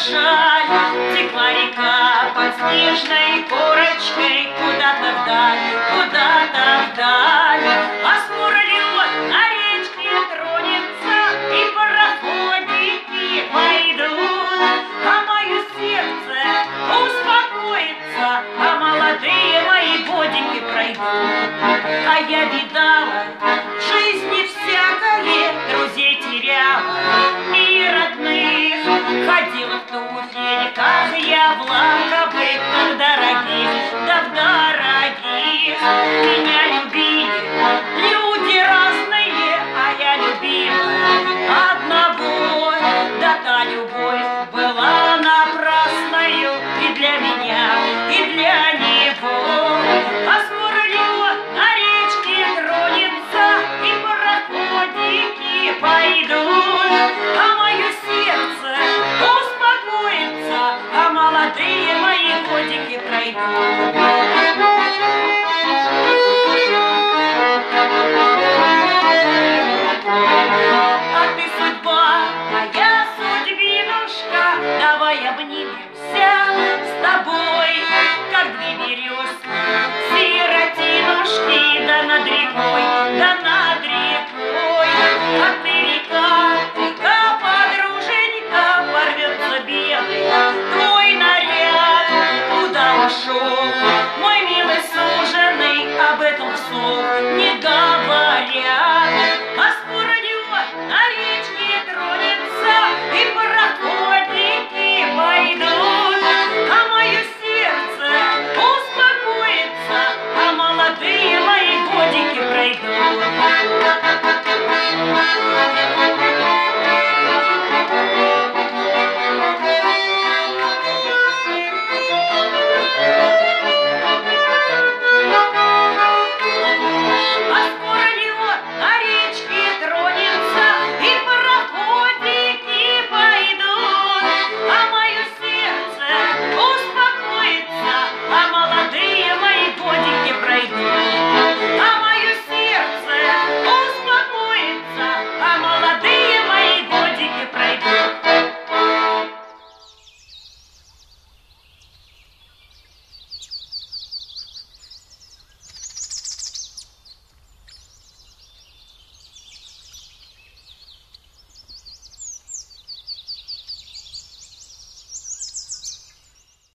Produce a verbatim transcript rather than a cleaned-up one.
шаль, текла река под снежной корочкой куда-то вдаль, куда-то вдаль. А скоро лед на речке тронется, и пароходики пойдут, а мое сердце успокоится, а молодые мои годики пройдут. А я видала в жизни всякое, друзей теряла и родных, ходила в туфельках я в лаковых, в дорогих, да в дорогих. Меня любили люди разные, а я любила одного, да та любовь была напрасною и для меня, и для него. А скоро лед на речке тронется, и пароходики пойдут, а мое сердце успокоится, а молодые мои годики пройдут.